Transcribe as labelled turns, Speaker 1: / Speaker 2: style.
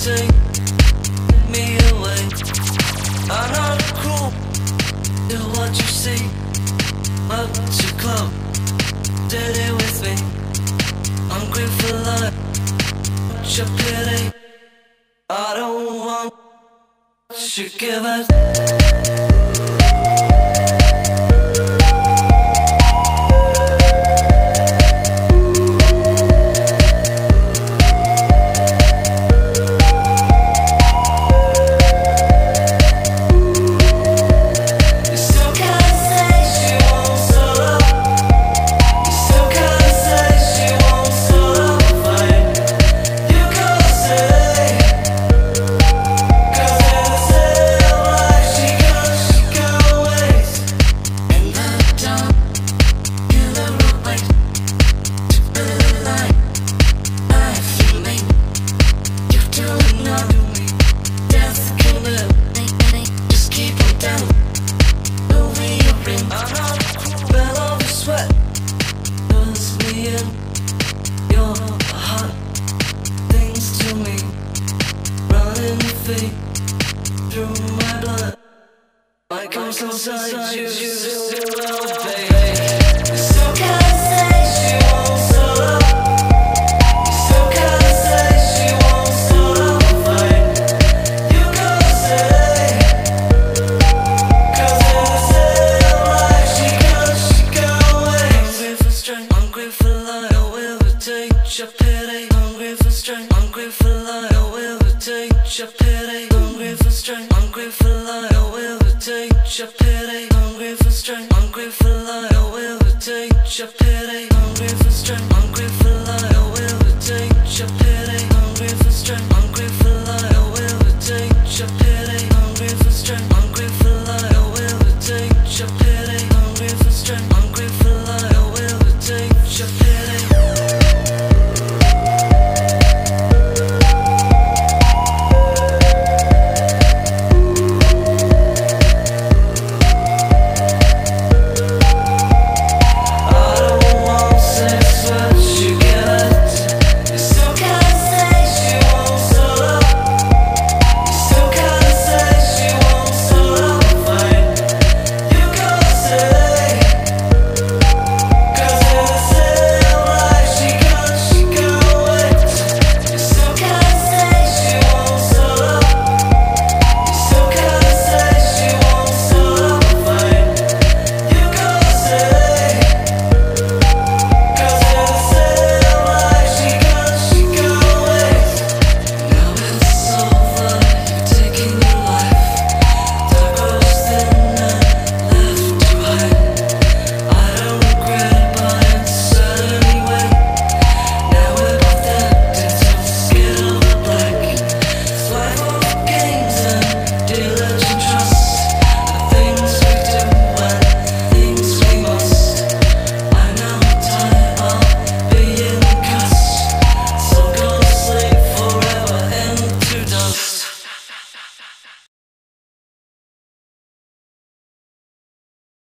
Speaker 1: take me away. I'm not cruel to what you see, but you club did it with me. Hungry for life, your pity. I don't want you give it. Through my blood, my comes inside you, oh baby. Some kind say she won't stop up. Some kind say she won't start up a fight. You gotta say, 'cause in the same life she got away. Hungry for strength, hungry for life. I will take your pity. Hungry for strength, hungry for life. I will take your pity. Hungry for strength, hungry for life. I will take your pity. Hungry for strength, hungry for life. I will take your pity. Hungry for strength, hungry for life. I will take your pity.